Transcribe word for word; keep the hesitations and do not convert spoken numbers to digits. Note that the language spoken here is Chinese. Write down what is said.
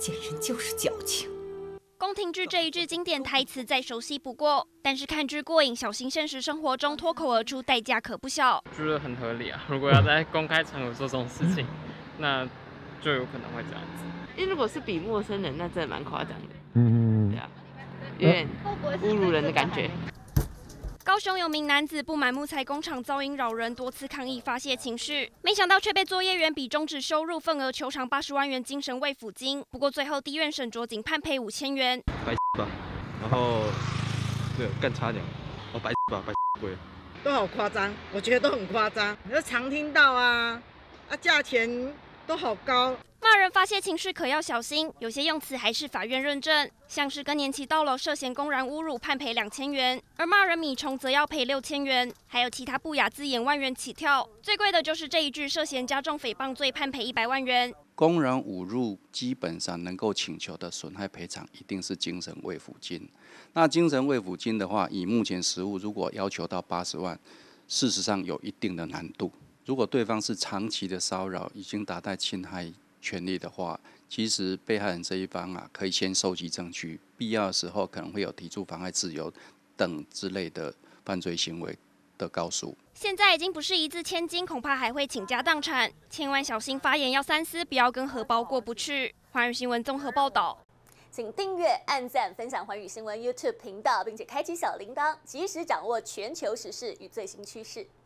见人就是矫情。 宫廷剧这一句经典台词再熟悉不过，但是看剧过瘾，小心现实生活中脱口而出，代价可不小。 觉得很合理啊，如果要在公开场合做这种事情，那就有可能会这样子。 因为如果是比陌生人，那真的蛮夸张的。 嗯， 对啊，有点侮辱人的感觉。 高雄有名男子不满木材工厂噪音扰人，多次抗议发泄情绪，没想到却被作业员比终止收入，份额求偿八十万元精神慰抚金。不过最后地院审酌仅判赔五千元。 白吧，然后对干差点，哦白吧白贵， 都好夸张，我觉得都很夸张。你说常听到啊，啊价钱都好高。 骂人发泄情绪可要小心，有些用词还是法院认证，像是更年期到了涉嫌公然侮辱判赔两千元，而骂人米虫则要赔六千元，还有其他不雅字眼万元起跳，最贵的就是这一句涉嫌加重诽谤罪判赔一百万元。 公然侮辱基本上能够请求的损害赔偿一定是精神慰抚金，那精神慰抚金的话，以目前实务如果要求到八十万，事实上有一定的难度。如果对方是长期的骚扰，已经达到侵害权利的话，其实被害人这一方啊，可以先收集证据，必要的时候可能会有提出妨碍自由等之类的犯罪行为的告诉。 现在已经不是一字千金，恐怕还会倾家荡产，千万小心发言要三思，不要跟荷包过不去。寰宇新闻综合报道。 请订阅、按赞、分享寰宇新闻 YouTube 频道，并且开启小铃铛，及时掌握全球时事与最新趋势。